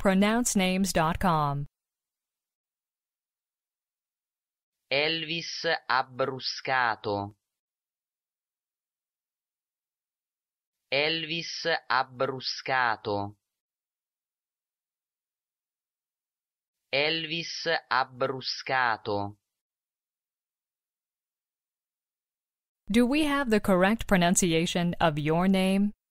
easypronouncenames.com. Elvis Abbruscato. Elvis Abbruscato. Elvis Abbruscato. Do we have the correct pronunciation of your name?